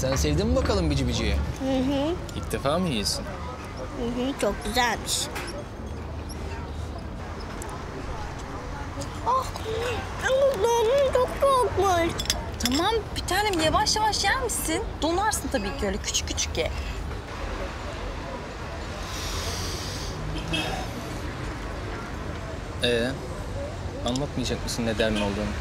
Sen sevdin mi bakalım bici biciyi? Hı. İlk defa mı yiyorsun? Hı, çok güzelmiş. Ah, ama donum çok soğukmuş. Tamam bir tanem yavaş yavaş yer misin? Donarsın tabii ki öyle küçük küçük ye. Anlatmayacak mısın ne derdin olduğunu?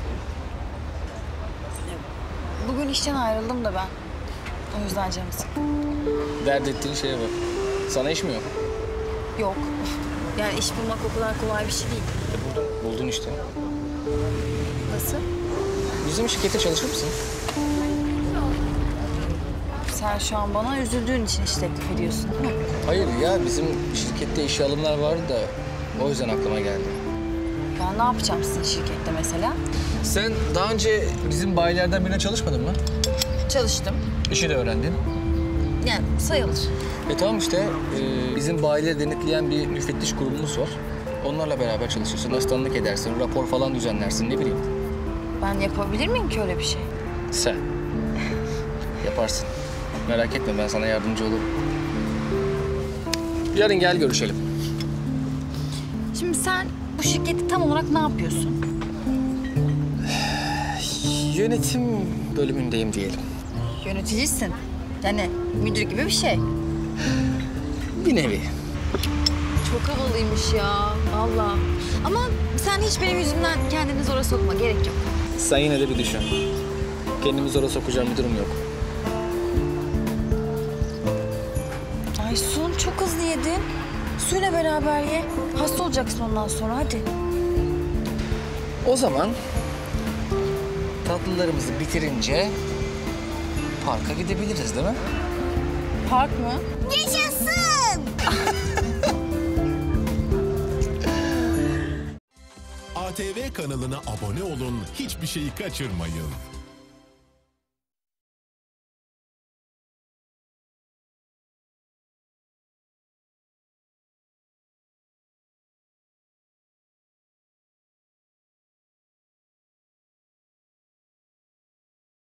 Bugün işten ayrıldım da ben. O yüzden canım sıkkın. Dert ettiğin şeye bak. Sana iş mi yok? Yok. Yani iş bulmak o kadar kolay bir şey değil. Buldun işte. Nasıl? Bizim şirkete çalışır mısın? Sen şu an bana üzüldüğün için iş teklif ediyorsun değil mi? Hayır ya, bizim şirkette işe alımlar vardı da o yüzden aklıma geldi. Ben ne yapacağım sizin şirkette mesela? Sen daha önce bizim bayilerden birine çalışmadın mı? Çalıştım. İşi de öğrendin. Yani sayılır. Tamam işte, bizim bayileri denetleyen bir müfettiş grubumuz var. Onlarla beraber çalışırsın, asistanlık edersin, rapor falan düzenlersin, ne bileyim. Ben yapabilir miyim ki öyle bir şey? Sen yaparsın. Merak etme, ben sana yardımcı olurum. Yarın gel görüşelim. Şimdi sen bu şirkette tam olarak ne yapıyorsun? Yönetim bölümündeyim diyelim. Yöneticisin. Yani müdür gibi bir şey. Bir nevi. Çok havalıymış ya vallahi. Ama sen hiç benim yüzümden kendini zora sokma, gerek yok. Sen yine de bir düşün. Kendimi zora sokacağım bir durum yok. Aysun çok hızlı yedin. Suyla beraber ye. Hasta olacaksın ondan sonra hadi. O zaman tatlılarımızı bitirince parka gidebiliriz değil mi? Park mı? Yaşasın! ATV kanalına abone olun, hiçbir şeyi kaçırmayın.